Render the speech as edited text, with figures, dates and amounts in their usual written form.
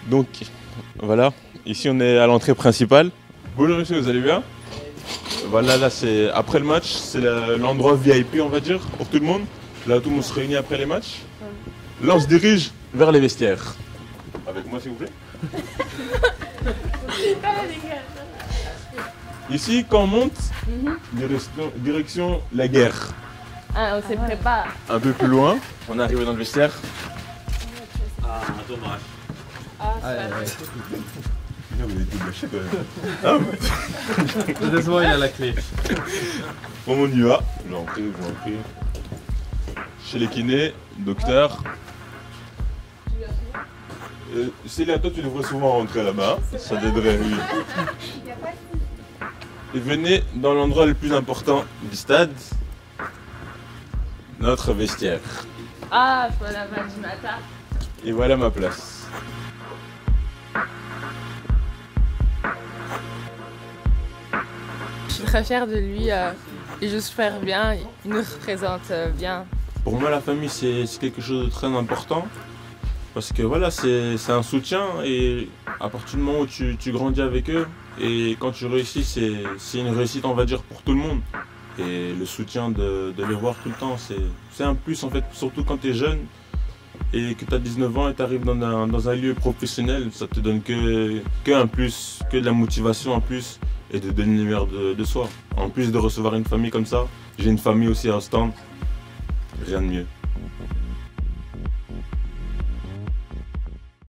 Donc voilà, ici on est à l'entrée principale. Bonjour monsieur, vous allez bien? Voilà, là c'est après le match, c'est l'endroit VIP on va dire pour tout le monde. Là tout le monde se réunit après les matchs. Là on se dirige vers les vestiaires. Avec moi s'il vous plaît. Ici quand on monte, direction la guerre. Ah, on se prépare. Un peu plus loin, on est arrivé dans le vestiaire. Ah, dommage. Ah, Vous avez été gâché quand même. Heureusement, il a la clé. Bon, on y va. Je vais entrer, Chez les kinés, docteur. Célia, toi tu devrais souvent rentrer là-bas. Ça t'aiderait, oui. Et venez dans l'endroit le plus important du stade. Notre vestiaire. Ah, je vois la balle du matin. Et voilà ma place. Je suis très fière de lui. Il joue super bien. Il nous représente bien. Pour moi, la famille, c'est quelque chose de très important. Parce que voilà, c'est un soutien et à partir du moment où tu grandis avec eux et quand tu réussis, c'est une réussite, on va dire, pour tout le monde. Et le soutien de les voir tout le temps, c'est un plus en fait, surtout quand tu es jeune et que tu as 19 ans et tu arrives dans un lieu professionnel, ça te donne que un plus, que de la motivation en plus et de donner le meilleur de soi. En plus de recevoir une famille comme ça, j'ai une famille aussi à Ostende, rien de mieux.